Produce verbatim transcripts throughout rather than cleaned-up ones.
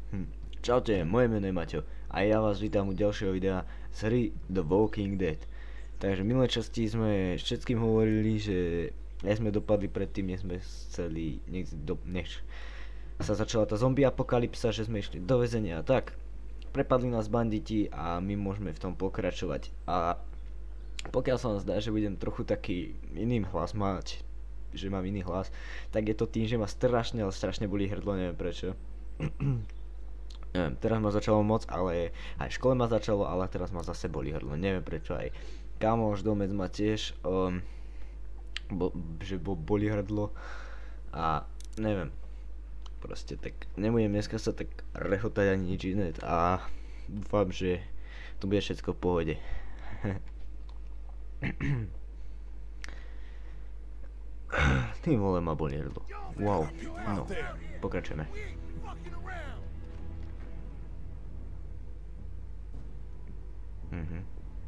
Hm. Čaute, moje meno je Maťo a ja vás vítam u ďalšieho videa z hry The Walking Dead. Takže v minulej časti sme všetkým hovorili, že aj sme dopadli predtým, než sme chceli, nech, do, než sa začala tá zombie apokalypsa, že sme išli do väzenia a tak. Prepadli nás banditi a my môžeme v tom pokračovať. A pokiaľ sa vám zdá, že budem trochu taký iným hlas mať, že mám iný hlas, tak je to tým, že ma strašne, ale strašne bolí hrdlo, neviem prečo. Neviem, teraz ma začalo moc, ale aj v škole ma začalo, ale teraz ma zase bolí hrdlo, neviem prečo. Aj kamoš domec ma tiež, um, bo, že bo, bolí hrdlo a neviem, proste tak nebudem dneska sa tak rehotať ani nič iné a dúfam, že to bude všetko v pohode. Tým vole ma bolí hrdlo, wow, no, pokračujeme. Mhm.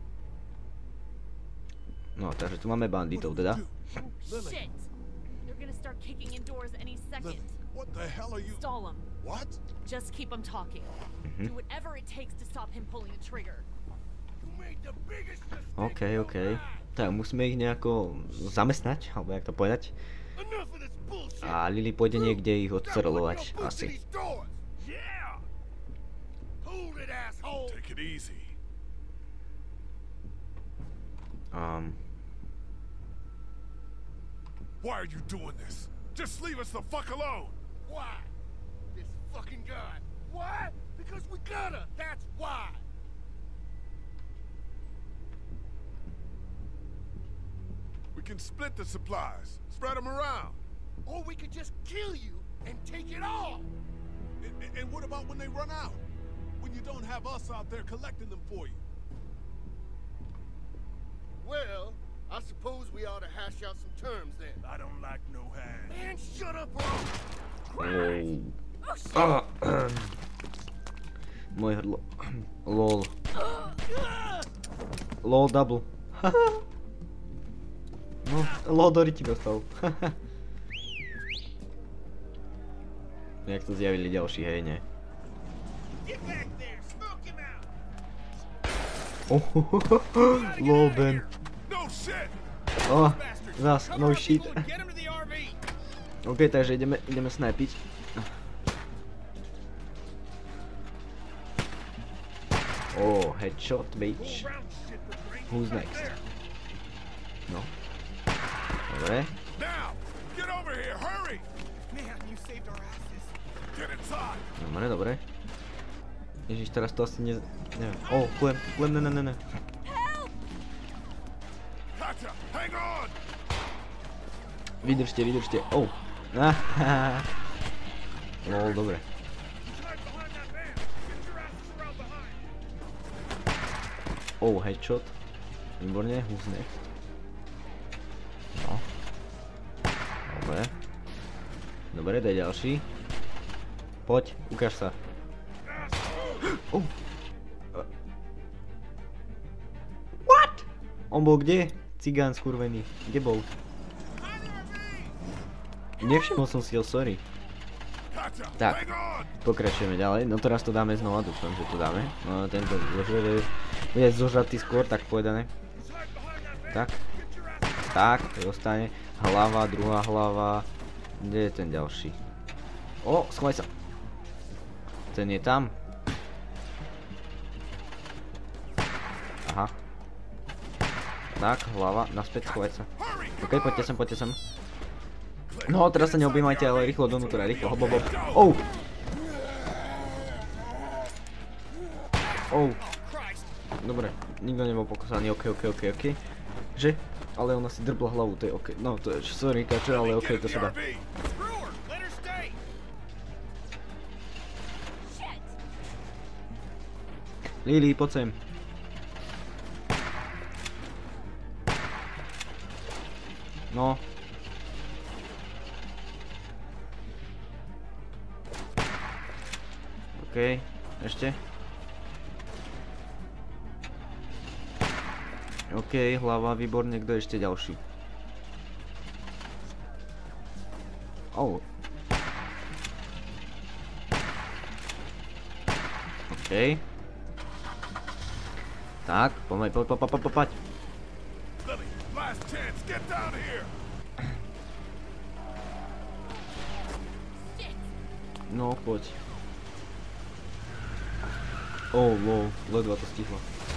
No, takže tu máme banditov teda. Shit! They're gonna start kicking in doors any second. What the hell are you? Stall him. What? Just keep him talking. Mhm. Do whatever it takes to stop him pulling the trigger. You made the biggest mistake. OK, OK. Tak musíme ich nejako zamestnať, alebo jak to povedať. Enough of this bullshit. A Lily pôjde niekde ich odcerolovať, asi. Yeah. Hold it, asshole. Take it easy. Um, Why are you doing this? Just leave us the fuck alone. Why? This fucking guy. Why? Because we gotta. That's why. We can split the supplies, spread them around. Or we could just kill you and take it all. And, and, and what about when they run out? When you don't have us out there collecting them for you? Well, I suppose we ought to hash out some terms then. I don't like no hand. Man, shut up, bro! oh. Ah, um. Moje hrdlo. Lol. Lol double. No, lol do riti dostal. Jak to zjavili ďalší, hej, ne? Oh, lol Ben. Oh, zas, no shit. OK, takže ideme, ideme snajpiť. Oh, headshot, bitch. Who's next? No. Dobre. Dobre, dobre. Ježiš, teraz to asi ne... neviem. Oh, kulem, kulem, ne, ne, ne, ne. Vydržte, vydržte. Oh. Lol, dobre. Oh, headshot. Výborne, who's next? No. Dobre. Dobre, daj ďalší. Poď, ukáž sa. Oh. What? On bol kde? Cigán skurvený. Kde bol? Nevšimol som si ho, sorry. Tak, pokračujeme ďalej. No teraz to dáme znova, dúfam, že to dáme. No tento zožrede bude zožratý skôr, tak povedané. Tak. Tak, to dostane. Hlava, druhá hlava. Kde je ten ďalší? O, schovaj sa. Ten je tam. Aha. Tak, hlava, naspäť, schovaj sa. OK, poďte sem, poďte sem. No, teraz sa neobjímajte, ale rýchlo donútra, rýchlo, hop, hop, hop. Oh! Oh. Dobre, nikto nebol pokosaný, OK, OK, OK, OK. Že? Ale ona si drbla hlavu, to je OK. No, to je, sorry, kačer, ale OK, to sa dá. Lily, poď sem. No. OK, ešte. OK, hlava, výborne, kto je ešte ďalší? Oh. OK. Tak, poďme, poď, poď, poď, poď, poď. Lily, last chance, get down here! No, poď. Oh, lol, ledva to stihla.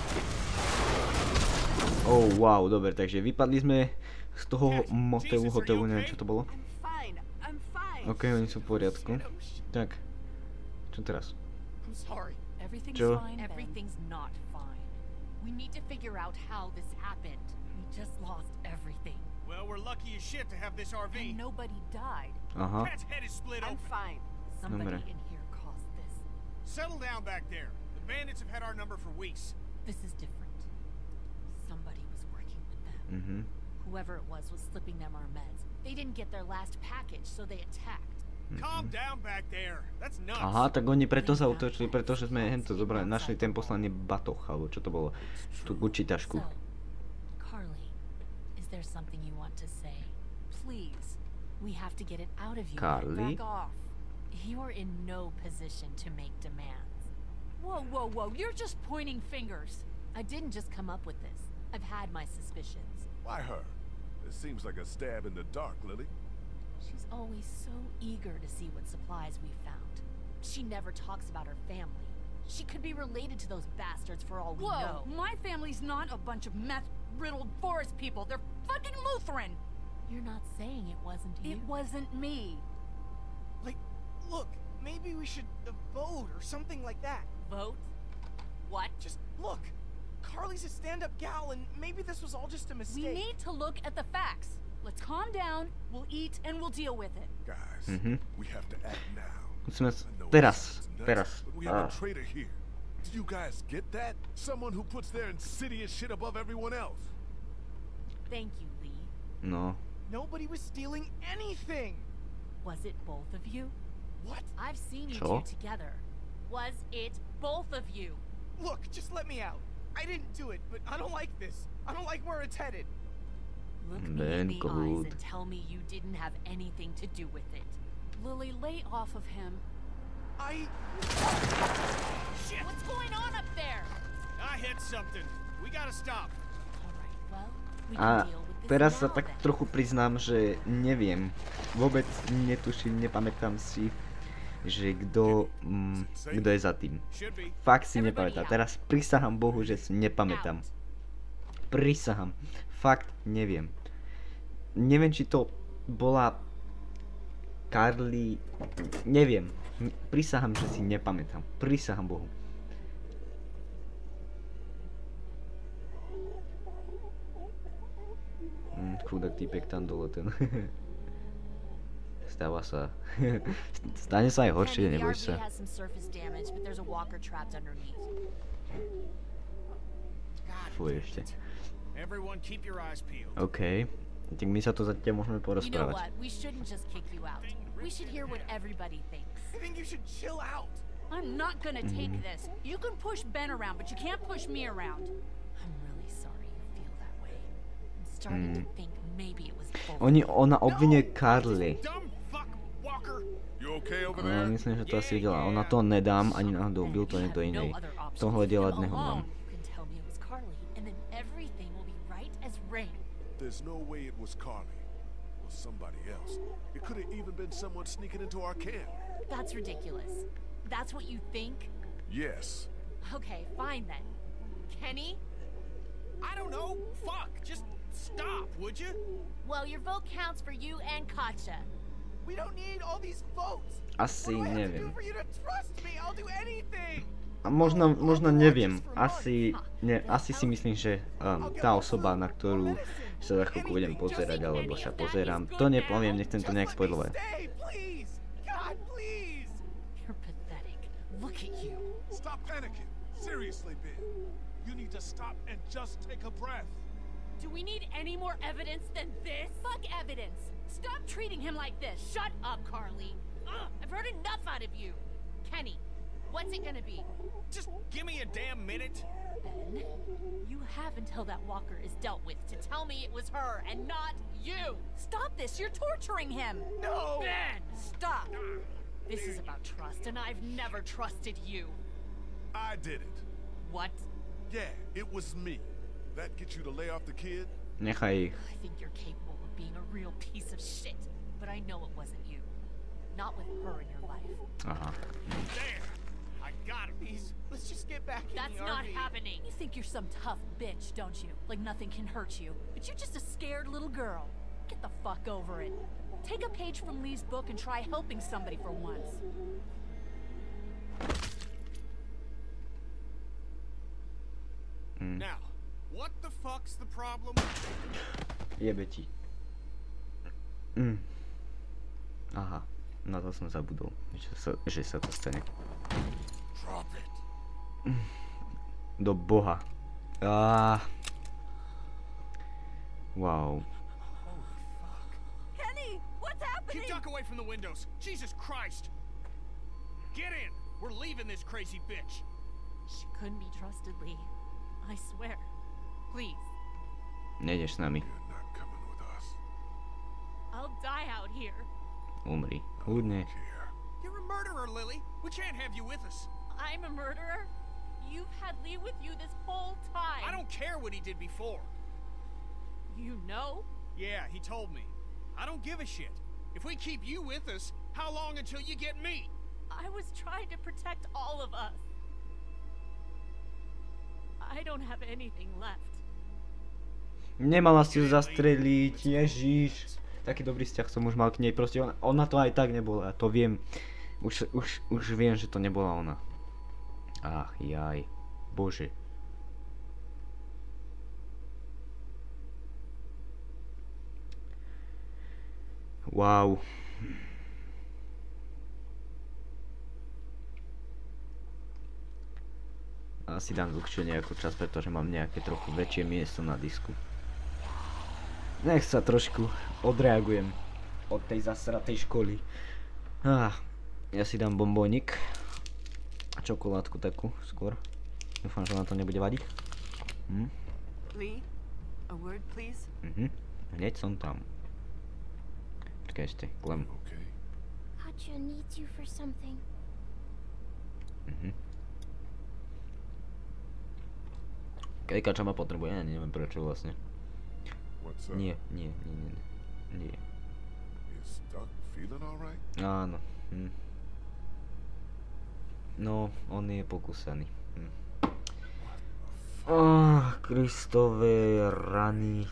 Oh, wow, dobre, takže vypadli sme z toho motelu, hotelu, neviem čo to bolo. Fine. I'm fine. OK, oni sú v poriadku. Tak, čo teraz? I'm sorry. Everything's Joe. fine. Everything's not fine. We need to figure out how this happened. We just lost everything. Well, we're lucky as shit to have this R V. And nobody died. Aha, Cat's head is split I'm open. fine. Somebody Dobre. in here caused this. Settle down back there. The bandits have had our number for weeks. This is different. Somebody was working with them. mhm. Whoever it was was slipping them our meds. They didn't get their last package, so they attacked. Calm down back there. That's nuts. Aha, tak oni preto sa utočili, pretože sme hento zobrali, našli ten posledný batoh, alebo čo to bolo, tú Gucci tašku. So, Carly, is there something you want to say? Please, we have to get it out of you. Carly? Back off. You are in no position to make demands. Whoa, whoa, whoa! You're just pointing fingers. I didn't just come up with this. I've had my suspicions. Why her? It seems like a stab in the dark, Lily. She's always so eager to see what supplies we found. She never talks about her family. She could be related to those bastards for all we know. Whoa, my family's not a bunch of meth-riddled forest people. They're fucking Lutheran. You're not saying it wasn't you. It wasn't me. Like, look, maybe we should uh, vote or something like that. Vote? What? Just look. Carly's a stand-up gal, and maybe this was all just a mistake. We need to look at the facts. Let's calm down, we'll eat, and we'll deal with it. Guys, Mhm. we have to act now. Musíme, I know it teraz, sounds nuts, teraz. but we have Ah. a traitor here. Do you guys get that? Someone who puts their insidious shit above everyone else. Thank you, Lee. No, Nobody was stealing anything. Was it both of you? What? I've seen you Sure. two together. Was it both of you? Look, just let me out. I didn't do it, but I don't like this. I don't like where it's headed. Look me in Then the eyes good. and tell me you didn't have anything to do with it. Lily, lay off of him. I... Shit! What's going on up there? I hit something. We gotta stop. Alright, well, we a can deal with this teraz sa now tak then. trochu priznám, že neviem. Vôbec netuším, nepamätám si, že kto, mm, kto je za tým. Should be. Fakt si nepamätám. Teraz prisahám Bohu, že si nepamätám. Prisahám. Fakt neviem. Neviem, či to bola Carly... Neviem. Prisahám, že si nepamätám. Prisahám Bohu. Mm, chudák týpek tam dole ten. Stáva sa. Stane sa aj horšie, Kenny, the neboj R V sa. has some surface damage, but there's a walker trapped underneath. God Fuj, damn ešte. it. Everyone keep your eyes peeled. OK. Tak my sa to zatiaľ môžeme You know porozprávať. what? We shouldn't just kick you out. We should hear what everybody thinks. I think you should chill out. I'm not gonna take Mm-hmm. this. You can push Ben around, but you can't push me around. I'm really sorry you feel that way. I'm starting to think maybe it was both. Mm. Oni, ona obvinuje Carly. Dumb fuck, Walker. You okay over No, there? myslím, že to asi videla. Ona to nedám, ani náhodou bil to You niekto have no iný. other option. To hľadila Leave him dneho mám. alone. You can tell me it was Carly, and then everything will be right as rain. There's no way it was Carly. Or somebody else. It could have even been someone sneaking into our camp. That's ridiculous. That's what you think? Yes. Okay, fine then. Kenny? I don't know. Fuck. Just stop, would you? Well, your vote counts for you and Katja. We don't need all these votes. Asi What do I have to do neviem. for you to trust me? I'll do anything. A možno, možno neviem. Asi, ne, asi si myslím, že um, tá osoba, na ktorú sa za chvíľku budem pozerať, alebo sa pozerám, to nepoviem, nechcem to Just nejak let me spoilovať. stay, please. God, please. You're pathetic. Look at you. Stop panicking. Seriously, Ben. You need to stop and just take a breath. Do we need any more evidence than this? Fuck evidence. Stop treating him like this. Shut up, Carly. Ugh, I've heard enough out of you. Kenny, what's it gonna be? Just give me a damn minute. Ben, you have until that walker is dealt with to tell me it was her and not you. Stop this. You're torturing him. No. Ben, stop. This is about trust, and I've never trusted you. I did it. What? Yeah, it was me. That get you to lay off the kid? Nechaj ich. I think you're capable of being a real piece of shit, but I know it wasn't you. Not with her in your life. Aha. There! I got him. Please, let's just get back in That's the not R V. happening. You think you're some tough bitch, don't you? Like nothing can hurt you. But you're just a scared little girl. Get the fuck over it. Take a page from Lee's book and try helping somebody for once. Mm. Now, what the fuck's the problem? Jebe ti. Mm. Aha. Na to som zabudol, že sa, že sa to stane. Drop it. Do boha. Á. Wow. Kenny, what's happening? Keep duck away from the windows. Jesus Christ! Get in! We're leaving this crazy bitch. She couldn't be trusted, Lee. I swear. Please. Nejdeš s nami. You're not coming with us. I'll die out here. Umri. Kľudne. Here. You're a murderer, Lily. We can't have you with us. I'm a murderer? You've had Lee with you this whole time. I don't care what he did before. You know? Yeah, he told me. I don't give a shit. If we keep you with us, how long until you get me? I was trying to protect all of us. I don't have anything left. Nemala si ju zastreliť, ježiš. Taký dobrý vzťah som už mal k nej, proste ona, ona to aj tak nebola, to viem. Už, už, už viem, že to nebola ona. Ach, jaj. Bože. Wow. Asi dám dlhšie nejakú čas, pretože mám nejaké trochu väčšie miesto na disku. Nech sa trošku odreagujem od tej zasratej školy. Ah, ja si dám bombónik. A čokoládku takú skôr. Dúfam, že na to nebude vadiť. Hm? Lee, a word, please. Mhm. Hneď som tam. Počkaj ešte, klem. Okay. Katja needs you for something. Mhm. Keď Kača ma potrebuje, ja neviem prečo vlastne. What's up? Nie, nie, nie, nie, nie. Is Duck feeling all right? Áno. Hm. No, on je pokúsaný. Hm. Ah, Kristové rany.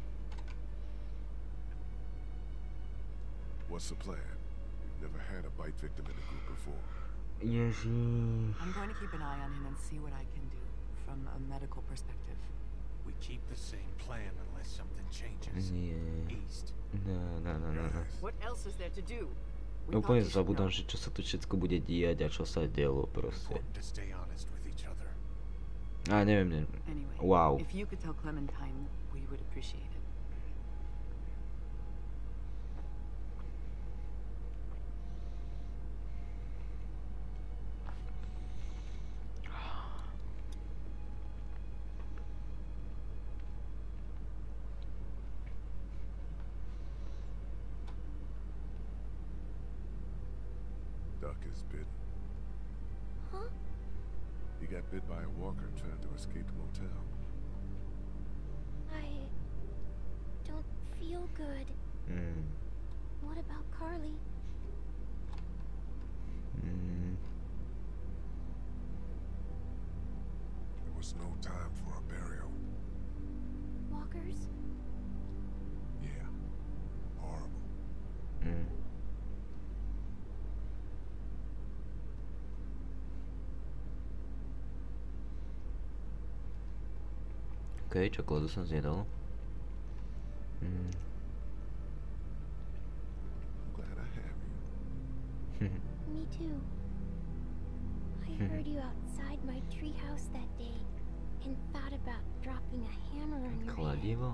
What's the plan? We've never had a bite victim in the group before. Ježiš. I'm going to keep an eye on him and see what I can do from a medical perspective. We keep the same plan unless something changes. Nie. East. No, no, no, no. no. What else is there to do? We Úplne thought you should zabudám, know. že čo sa tu všetko bude diať a čo sa dielo proste. Important to stay honest with each other. A neviem, neviem. Anyway, Wow. if you could tell Clementine, we would appreciate it. Duck is bitten. Huh? He got bit by a walker trying to escape the motel. I don't feel good. Mm. What about Carly? Mm. There was no time for a burial. Walkers? Yeah. Horrible. Mm. Okej, okay, čokoládu som zjedol. Mm. I'm glad I have you. Me too. I heard you outside my treehouse that day and thought about dropping a hammer on your head. Kladivo?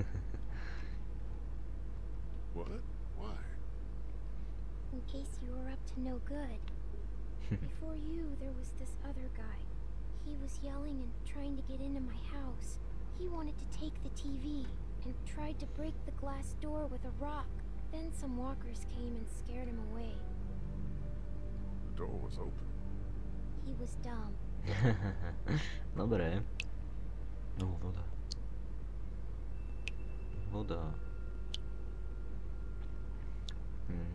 What? Why? In case you were up to no good. Before you, there was this other guy. He was yelling and trying to get into my house. He wanted to take the T V and tried to break the glass door with a rock. Then some walkers came and scared him away. The door was open. He was dumb. Dobre. No, voda. Voda. Hm.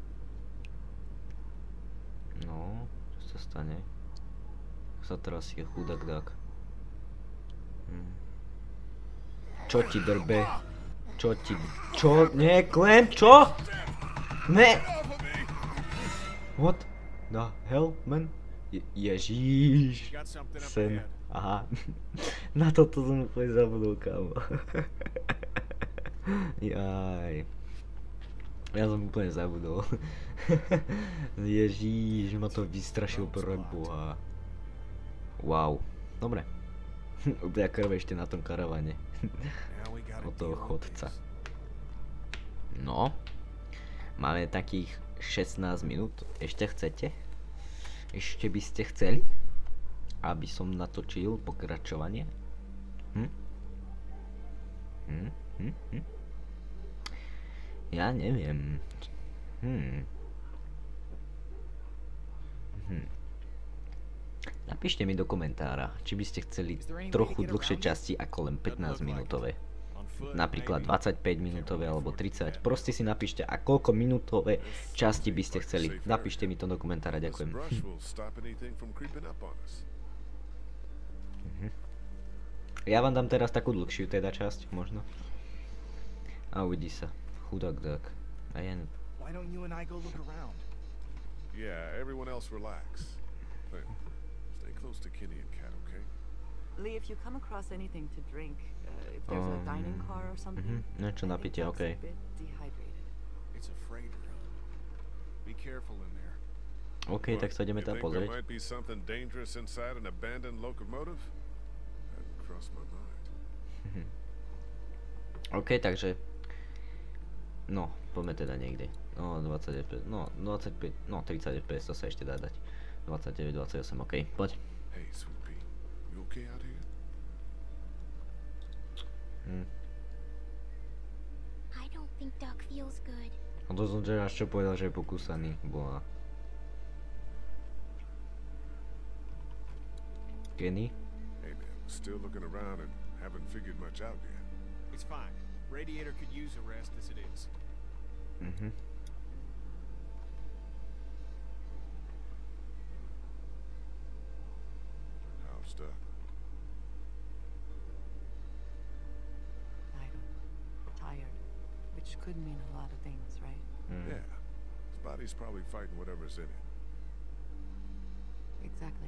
No, čo sa stane? Sa teraz je chudák dák. Hm. Čo ti drbe? Čo ti... Čo? Nie, Clem, čo? Ne! What the hell, man? Je Ježíš. Sen. Aha. Na toto som úplne zabudol, kámo. Jaj. Ja som úplne zabudol. Ježíš, ma to vystrašil pre Boha. Wow. Dobre. Úplne krv ešte na tom karavane. Od toho chodca. No. Máme takých šestnásť minút. Ešte chcete? Ešte by ste chceli? Aby som natočil pokračovanie? Hm? Hm? Hm? Hm? Ja neviem. Hm. Hm. Napíšte mi do komentára, či by ste chceli trochu dlhšie časti ako len pätnásť minútové. Napríklad dvadsaťpäť minútové alebo tridsať. Proste si napíšte, a koľko minútové časti by ste chceli. Napíšte mi to do komentára, ďakujem. Mhm. Ja vám dám teraz takú dlhšiu teda časť, možno. A uvidí sa. Chudák dák. A ja... Why don't you and I go look around? Yeah, everyone else relax. Hey, stay close to Kenny and Kat, okay? Lee, if you come across anything to drink, uh, if there's a dining car or something, Mhm, niečo na pitie, okej. It's a freighter. Be careful in there. OK, tak sa ideme tam pozrieť. There might be something dangerous inside an abandoned locomotive? Hadn't crossed my mind. OK, takže... No, poďme teda niekde. No, dvadsať ef pé es, no, dvadsaťpäť, no, tridsať ef pé es, to sa ešte dá dať. dvadsaťdeväť, dvadsaťosem, OK, poď. Hey, Sweet Pea, you okay out here? Hm. I don't think Duck feels good. No to som teraz čo povedal, že je pokúsaný, boha. Kenny? Hey man, still looking around and haven't figured much out yet. It's fine. Radiator could use a rest as it is. Mhm. How's Duck? Idle. Tired. Which could mean a lot of things, right? Mm. Yeah, his body's probably fighting whatever's in it. Exactly.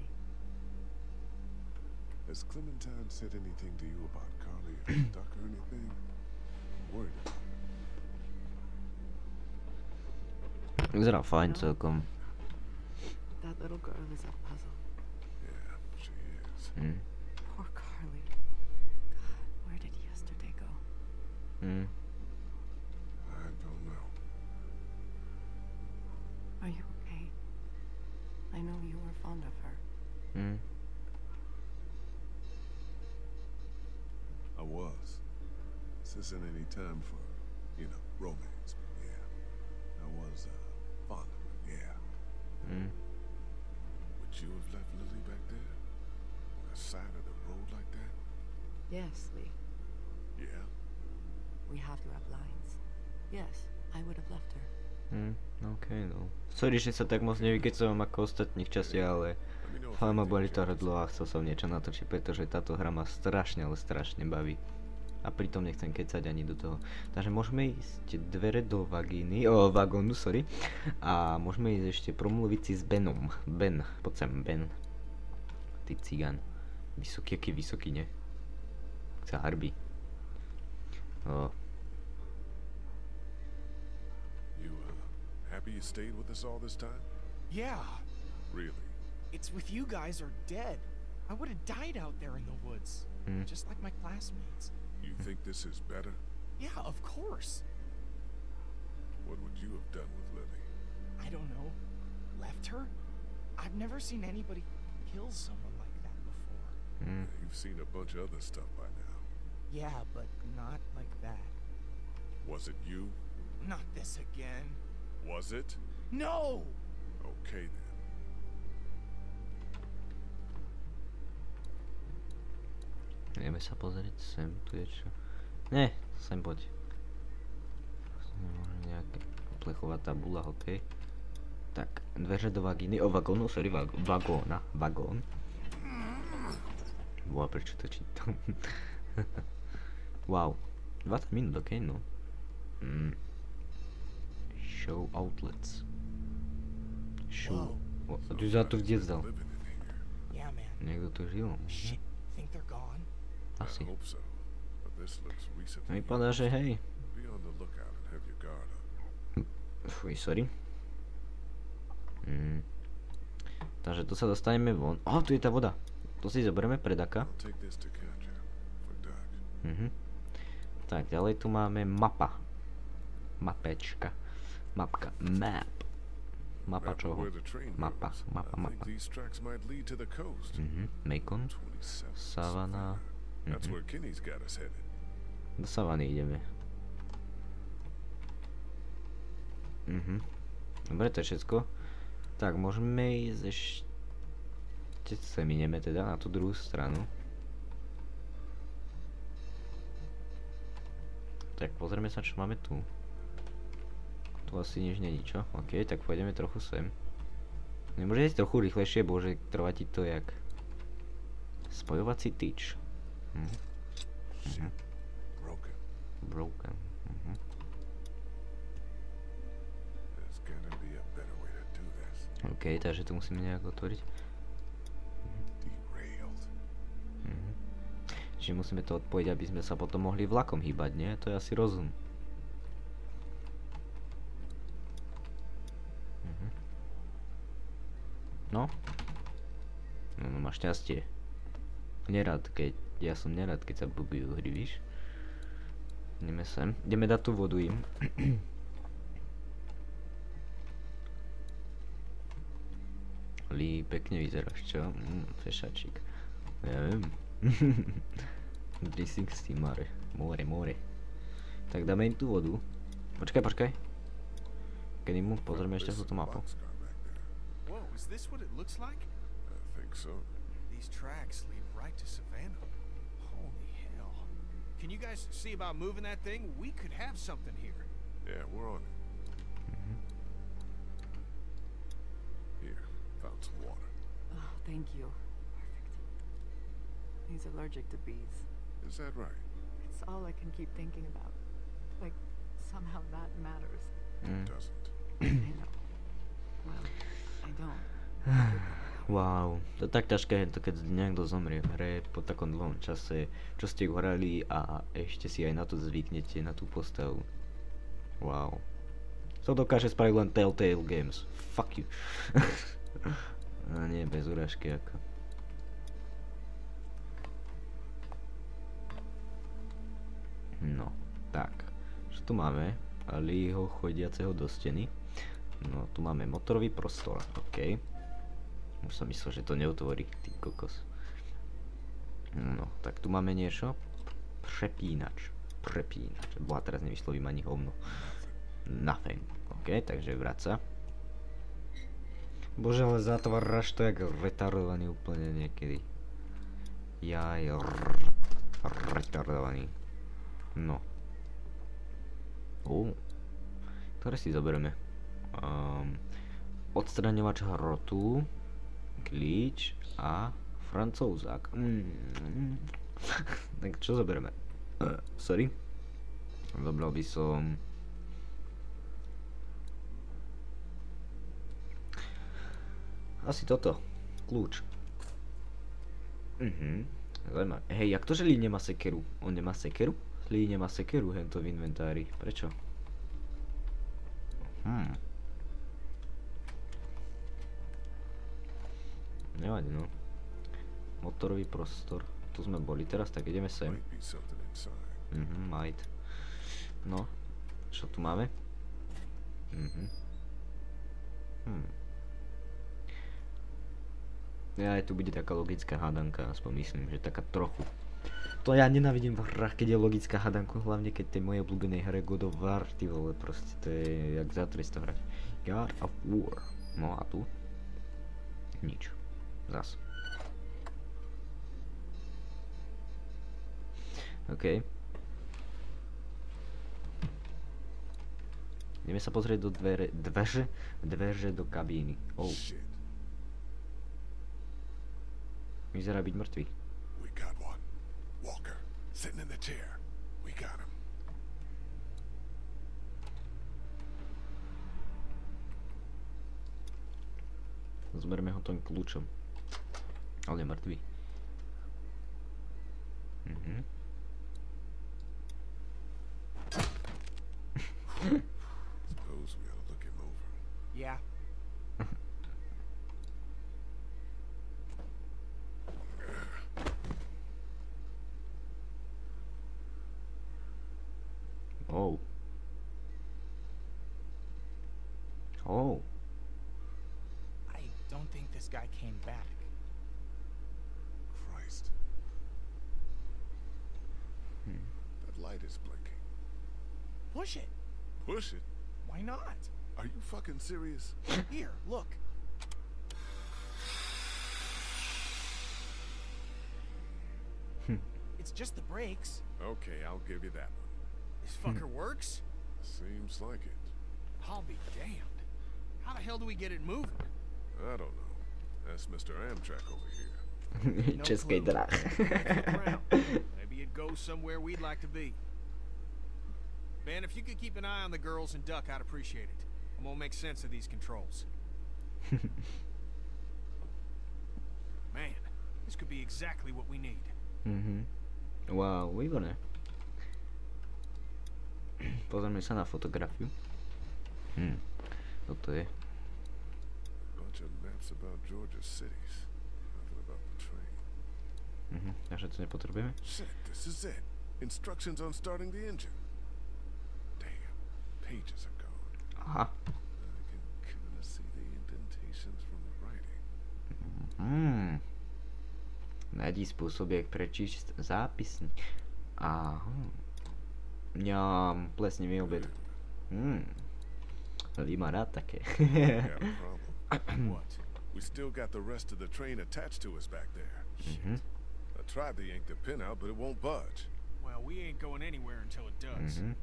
Has Clementine said anything to you about Carly or Duck or anything? I'm worried about it. Vyzerá fajn celkom. That little girl is a puzzle. Yeah, she is. Mm. Poor Carly. God, where did yesterday go? Mm. I don't know. Are you okay? I know you were fond of her. Mm. I was. This isn't any time for, you know, romance, but yeah. I was, uh, fond of her, yeah. Mm. Would you have left Lily back there? On the side of the road like that? Yes, Lee. Yeah? We have to have lines. Yes, I would have left her. Mm. OK, no. Sorry, že sa tak moc nevykecávam ako ostatných časti, ale fajn ma boli to hrdlo a chcel som niečo natočiť, pretože táto hra ma strašne, ale strašne baví. A pritom nechcem kecať ani do toho. Takže môžeme ísť dvere do vagíny, o, vagónu, sorry. A môžeme ísť ešte promluviť si s Benom. Ben, poď sem, Ben. Ty cigán. Vysoký, aký vysoký, ne? Sa harbí. O. You, uh, happy you stayed with us all this time? Yeah. Really? It's with you guys or dead. I would have died out there in the woods. Mm. Just like my classmates. You think this is better? Yeah, of course. What would you have done with Lily? I don't know. Left her? I've never seen anybody kill someone like that before. Mm. You've seen a bunch of other stuff by now. Yeah, but not like that. Was it you? Not this again. Was it? No! Okay then. Ideme sa pozrieť sem, tu je čo. Ne, sem poď. Nejaká plechová tabula, okej. Tak, dveře do vagíny, o vagónu, sorry, vag vagóna, vagón. Boha, prečo to čítam? Wow, dvadsať minút, okej, no. Mm. Show outlets. Show. O, a tu za to kde vzdal? Yeah, man. Niekto tu žil? Shit, think they're gone? Asi. I hope so. But this looks recently. Vypadá, že hej. Be on the lookout and have your guard up. Fuj, sorry. Mm. Takže tu sa dostaneme von. Oh, tu je tá voda. Tu si zoberieme predaka. I'll take this to Katja for Doug. Mhm. Tak, ďalej tu máme mapa. Mapečka. Mapka. Map. Mapa Map of čoho? where the train Mapa. goes. Mapa, I think mapa. these tracks might lead to the coast. Mhm. Macon. twenty-seven. Savana. That's Mhm. where Kinney's got us headed. Do savany ideme. Mhm. Dobre, to je všetko. Tak, môžeme ísť ešte sem ideme teda, na tú druhú stranu. Tak, pozrieme sa, čo máme tu. Tu asi nič není, čo? OK, tak pôjdeme trochu sem. Nemôže ísť trochu rýchlejšie, bože, trvá ti to jak spojovací tyč. Mhm. Mhm. Broken. Broken. Mhm. There's gotta be a better way to do this. OK, takže to musíme nejak otvoriť. Derailed. Mhm. Čiže musíme to odpojiť, aby sme sa potom mohli vlakom hýbať, nie? To je asi rozum. Mhm. No. No, no máš šťastie. Nerad, keď... Ja som nerad, keď sa bugujú hry, víš? Ideme sem. Ideme dať tú vodu im. Lí, pekne vyzeráš, čo? Mm, fešačík. Ja viem. tristošesť, more. More, more. Tak dáme im tú vodu. Počkaj, počkaj. Kedy mu pozrieme ešte tú mapu. Boxcar back there. Whoa, is this what it looks like? I think so. These tracks lead right to Savannah. Holy hell. Can you guys see about moving that thing? We could have something here. Yeah, we're on it. Here, found some water. Oh, thank you. Perfect. He's allergic to bees. Is that right? It's all I can keep thinking about. Like, somehow that matters. Mm. Doesn't. I know. Well, I don't. Wow, to je tak ťažké, to keď niekto zomrie v hre po takom dlhom čase, čo ste hrali a ešte si aj na to zvyknete, na tú postavu. Wow. To dokáže spraviť len Telltale Games. Fuck you. A nie, bez urážky ako. No, tak. Čo tu máme? Aliho chodiaceho do steny. No, tu máme motorový prostor, OK. Už som myslel, že to neotvorí, ty kokos. No, tak tu máme niečo. Prepínač. Prepínač. Boha, teraz nevyslovím ani hovno. Nothing. OK, takže vraca. Bože, ale zatváraš to jak retardovaný úplne niekedy. Jaj, retardovaný. No. Ó. Ktoré si zoberieme? Um, odstraňovač hrotu, klíč a francouzák. Mm. Tak čo zoberieme? Uh, sorry. Zobral by som... Asi toto. Kľúč. Mhm. Zaujímavé. Hej, jak to, že Lee nemá sekeru? On nemá sekeru? Lee nemá sekeru hento v inventári. Prečo? Hmm. Nevadí, no. Motorový prostor. Tu sme boli teraz, tak ideme sem. Might be something inside. Mhm, might. No. Čo tu máme? Mhm. Hm. Ja, aj tu bude taká logická hádanka, aspoň myslím, že taká trochu. To ja nenávidím v hrách, keď je logická hádanka, hlavne keď tej mojej obľúbenej hre God of War, ty vole, proste to je jak za tristo hrať. God of War. No a tu? Nič. Zas. OK. Ideme sa pozrieť do dvere, dverže, dverže do kabíny. Oh. Vyzerá byť mŕtvý. We got one. Walker, sitting in the chair. We got him. Zberme ho tým kľúčom. Ale je mŕtvý. Mhm. Suppose we ought to look him over. Yeah. Oh. Oh. I don't think this guy came back. Christ. Hmm. That light is blinking. Push it. Push it? Why not? Are you fucking serious? Here, look. It's just the brakes. Okay, I'll give you that one. This fucker works? Seems like it. I'll be damned. How the hell do we get it moving? I don't know. That's Mister Amtrak over here. No Český clue. drah. Look around. Maybe it goes somewhere we'd like to be. Ben, if you could keep an eye on the girls and Duck, I'd appreciate it. I'm gonna make sense of these controls. Man, this could be exactly what we need. Mhm. Wow, výborné. Pozrieme sa na fotografiu. Hm. Toto je. Bunch of maps about Georgia's cities. Nothing about the train. Mhm. Takže to nepotrebujeme. Shit, this is it. Instructions on starting the engine. Damn, pages are gone. Aha. I can kind of see the indentations from the writing. Hmm. Nájdi spôsob, jak prečísť zápisník. Aha. Mňam, plesnivý obed. Hmm. Lí má rád také. Got a problem. What? We still got the rest of the train attached to us back there. Mhm. I tried to yank the pin out, but it won't budge. Well, we ain't going anywhere until it does. Mhm.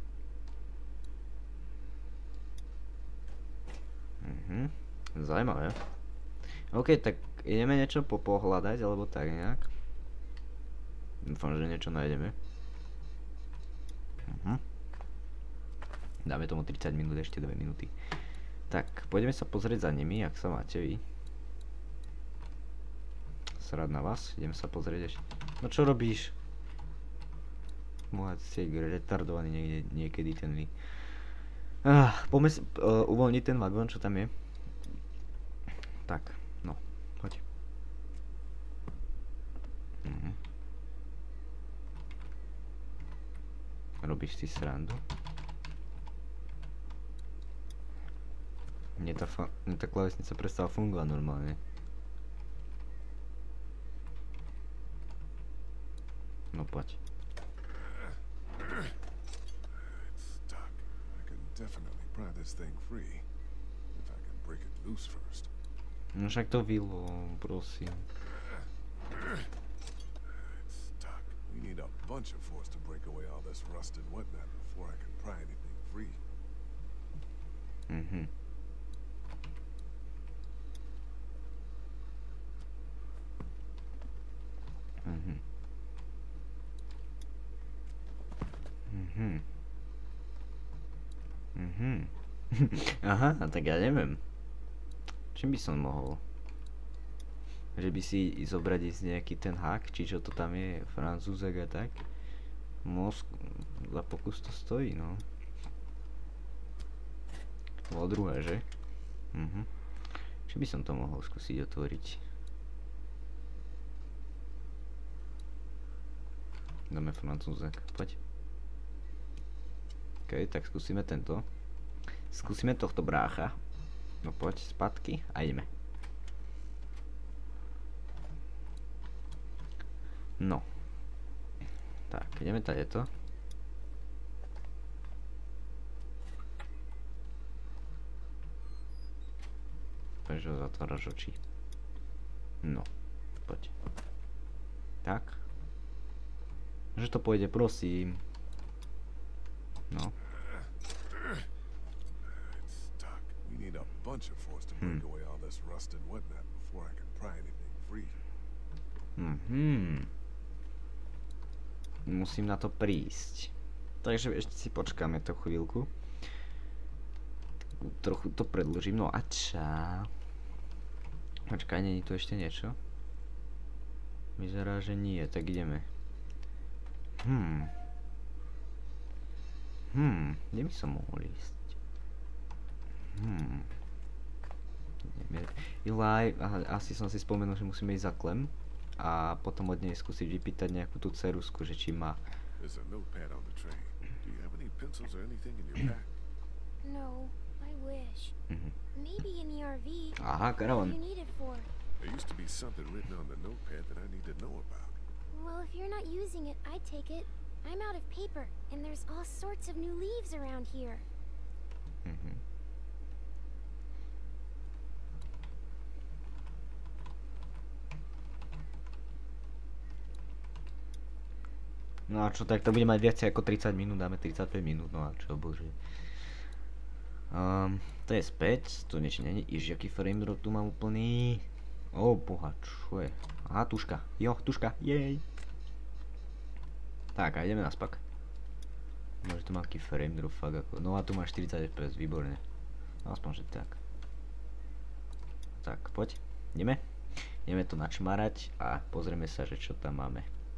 Mhm. Zajímavé. OK, tak ideme niečo popohľadať, alebo tak nejak. Dúfam, že niečo nájdeme. Mhm. Dáme tomu tridsať minút, ešte dve minúty. Tak, poďme sa pozrieť za nimi, jak sa máte vy. Srad na vás, ideme sa pozrieť ešte. No čo robíš? Môžete ste retardovaný niekde, niekedy ten vy. Ah, poďme si uh, uvoľniť ten vagón, čo tam je. Tak, no, poď. Mhm. Robíš si srandu? Mne tá, mne tá klávesnica prestala fungovať normálne. No poď. It's stuck. I can definitely pry this thing free. If I can break it loose first. No však to vilo, prosím. It's stuck. We need a bunch of force to break away all this rust and whatnot before I can pry anything free. Mhm. Mhm. Mhm. Mhm. Aha, tak ja neviem. Čím by som mohol? Že by si zobrať ísť nejaký ten hák, či čo to tam je, francúzek a tak. Mozg, za pokus to stojí, no. Bolo druhé, že? Mhm. Či by som to mohol skúsiť otvoriť? Dáme francúzek, poď. OK, tak skúsime tento. Skúsime tohto brácha. No poď, spadky a ideme. No. Tak, ideme tadeto. Takže zatváraš oči. No, poď. Tak. Že to pôjde, prosím. No. It's stuck. We need a bunch of force to break away all this rust and whatnot before I can pry anything free. Mhm. Musím na to prísť. Takže ešte si počkáme to chvíľku. Trochu to predĺžím, no a čá? Počkaj, nie je tu ešte niečo? Vyzerá, že nie, tak ideme. Hmm. Hmm, kde by som mohol ísť? Hmm. Ilaj, asi som si spomenul, že musíme ísť za Clem a potom od nej skúsiť vypýtať nejakú tú ceruzku, že či má. There's a notepad on the train. Do you have any pencils or anything in your pack? No, I wish. Maybe in the R V. Aha, What do karavan. you need it for? There used to be something written on the notepad that I need to know about. Well, if you're not using it, I'd take it. I'm out of paper, and there's all sorts of new leaves around here. Mhm. No a čo, tak to bude mať viacej ako tridsať minút, dáme tridsaťpäť minút, no a čo, bože. Um, to je späť, to niečo není, ježi, aký frame drop tu mám úplný. Ó, boha, čo je? Aha, tuška, jo, tuška, jej. Tak, a ideme naspak. Môže to má aký frame drop, fakt ako, no a tu máš štyridsať ef pé es, výborne. Aspoň, že tak. Tak, poď, ideme. Ideme to načmarať a pozrieme sa, že čo tam máme.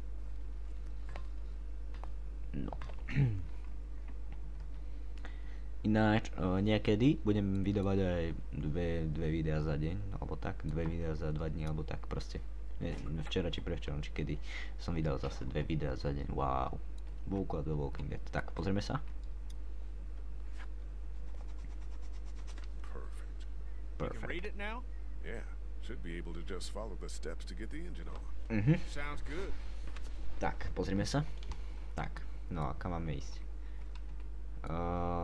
No. Ináč, uh, niekedy budem vydávať aj dve, dve videá za deň, alebo tak, dve videá za dva dní, alebo tak proste. Včera či prevčerom, či kedy som vydal zase dve videá za deň, wow. Búku a The Walking Dead. Tak, pozrieme sa. Perfect. You can read it now? Yeah, should be able to just follow the steps to get the engine on. Mhm. Sounds good. Tak, pozrieme sa. Tak, no a kam máme ísť? Uh,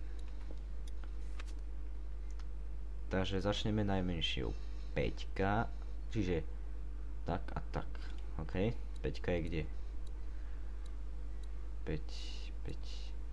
takže začneme najmenšou. Peťka, čiže tak a tak, ok? Peťka je kde? päť, päť.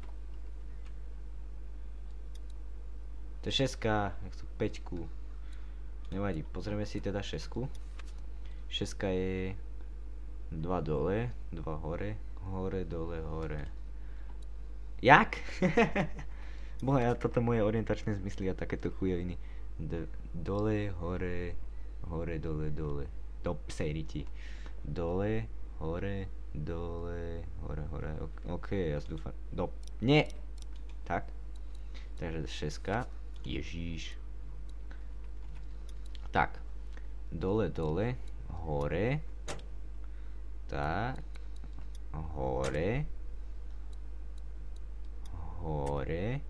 To je šestka, jak tú päťku. Nevadí, pozrieme si teda šesku. Šestka je dva dole, dva hore, hore, dole, hore. Jak? Boha, ja toto moje orientačné zmysly a takéto chujoviny. D dole, hore, hore, dole, dole. Do pseriti. Dole, hore, dole, hore, hore. Ok, ja dúfam. Do... Nie! Tak. Takže šestka. Ježíš. Tak. Dole, dole, hore. Tak. Hore. Hore.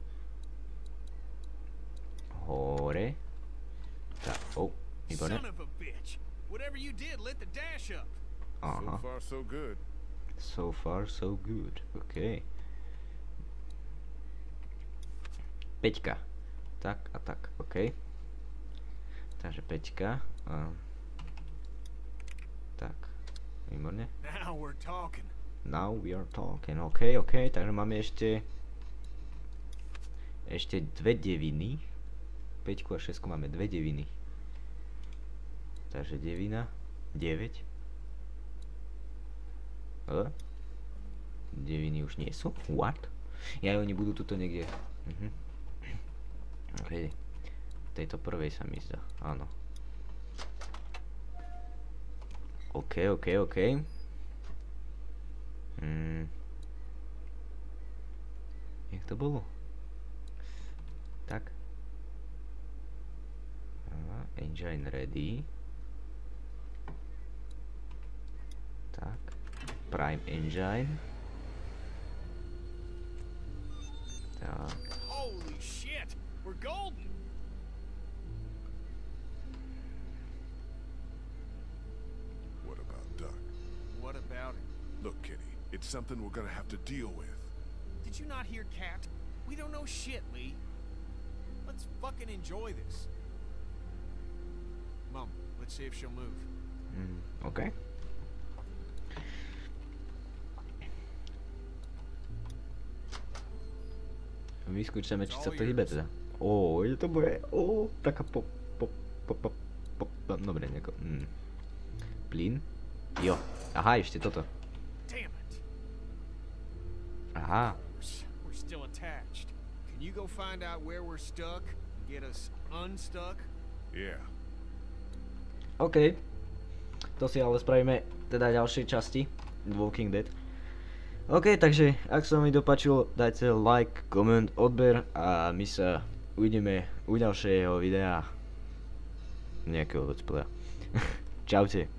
Hore. Tak, oh, výborné. Son of a bitch. Whatever you did lit the dash up. Aha. So far, so good. So far, so good. OK. Peťka. Tak a tak, OK. Takže Peťka. A... Tak. Výborne. Now we're talking. Now we are talking. OK, OK. Takže máme ešte... Ešte dve deviny. Peťku a šesku máme dve deviny. Takže devina. deväť. E? Deviny už nie sú? What? Ja, oni budú tuto niekde. Mhm. OK. Tejto prvej sa mi zdá. Áno. OK, OK, OK. Hmm. Jak to bolo? Tak. Aha, engine ready. Tak. Prime engine. Tak. Holy shit! We're golden! What about Duck? What about it? Look, Kitty, it's something we're gonna have to deal with. Did you not hear Cat? We don't know shit, Lee. Let's fucking enjoy this. Mom, let's see if she'll move. Mm, OK. Vyskúšame, či sa to hýbe teda. Ó, je to bude, ó, taká pop, pop, pop, pop, pop, dobre, nejako, hm. Plyn? Jo, aha, ešte toto. Damn it. Aha. We're still attached. Can you go find out where we're stuck? Get us unstuck? Yeah. OK. To si ale spravíme teda ďalšej časti The Walking Dead. OK, takže ak sa mi dopačilo, dajte like, koment, odber a my sa uvidíme u ďalšieho videa nejakého let's playa. Čaute.